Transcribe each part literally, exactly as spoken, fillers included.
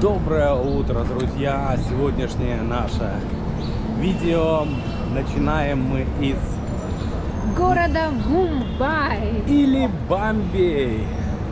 Доброе утро, друзья! Сегодняшнее наше видео начинаем мы из города Мумбаи или Бомбей.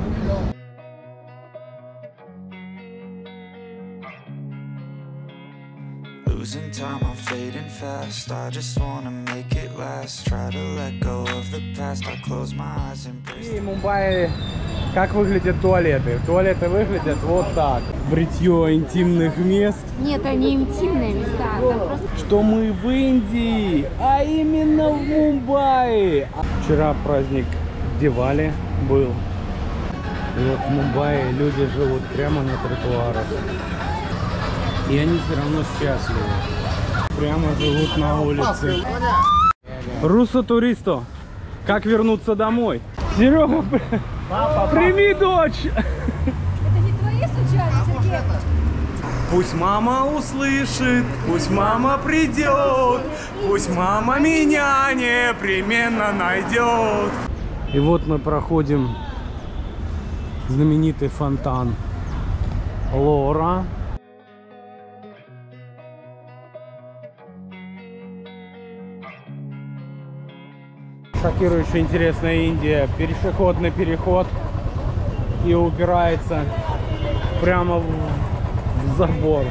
Losing time, I'm fading fast. I just wanna make it last. Try to let go of the past. I close my eyes and breathe. И в Мумбаи как выглядят туалеты? Туалеты выглядят вот так. Бритье интимных мест. Нет, они интимные места. Это просто... Что мы в Индии, а именно в Мумбаи. Вчера праздник Дивали был. И вот в Мумбаи люди живут прямо на тротуарах. И они все равно счастливы. Прямо живут на улице. Руссо туристо. Как вернуться домой? Серега, прими дочь! Это не твои случайно, Сергей? Пусть мама услышит, пусть мама придет, пусть мама меня непременно найдет. И вот мы проходим знаменитый фонтан Лора. Шокирующе интересная Индия. Пешеходный переход и упирается прямо в, в забор.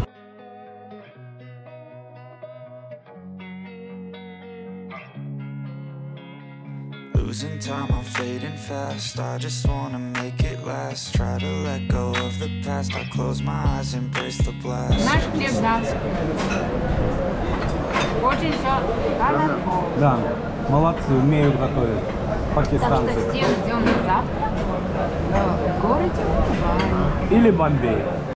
Losing time, I'm fading fast. I just wanna make it last. Try to let go of the past. I close my eyes, embrace the blast. Наш хлеб датский. Очень все. Да, молодцы, умеют готовить. Так что Пакистанцы. всех ждем на завтра в городе Мумбаи. Или Бомбей.